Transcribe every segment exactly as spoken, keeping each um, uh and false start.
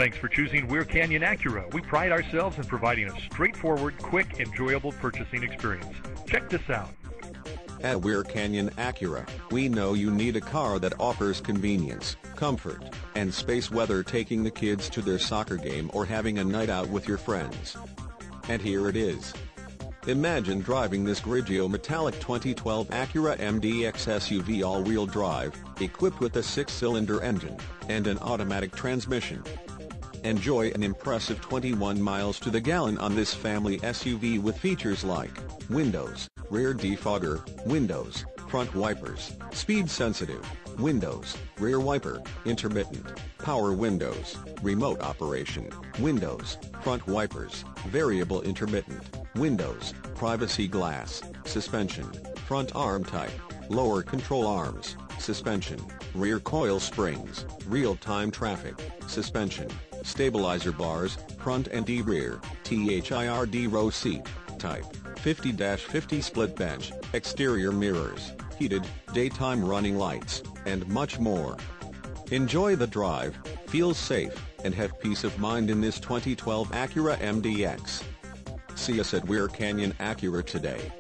Thanks for choosing Weir Canyon Acura. We pride ourselves in providing a straightforward, quick, enjoyable purchasing experience. Check this out. At Weir Canyon Acura, we know you need a car that offers convenience, comfort, and space, whether taking the kids to their soccer game or having a night out with your friends. And here it is. Imagine driving this Grigio metallic twenty twelve Acura M D X S U V all-wheel drive, equipped with a six-cylinder engine and an automatic transmission. Enjoy an impressive twenty-one miles to the gallon on this family S U V with features like windows, rear defogger, windows, front wipers, speed sensitive, windows, rear wiper, intermittent, power windows, remote operation, windows, front wipers, variable intermittent, windows, privacy glass, suspension, front arm type, lower control arms, suspension, rear coil springs, real-time traffic, suspension, stabilizer bars, front and rear, third row seat, type, fifty fifty split bench, exterior mirrors, heated, daytime running lights, and much more. Enjoy the drive, feel safe, and have peace of mind in this twenty twelve Acura M D X. See us at Weir Canyon Acura today.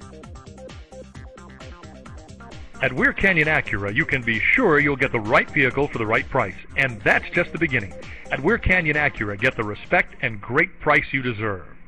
At Weir Canyon Acura, you can be sure you'll get the right vehicle for the right price, and that's just the beginning. At Weir Canyon Acura, get the respect and great price you deserve.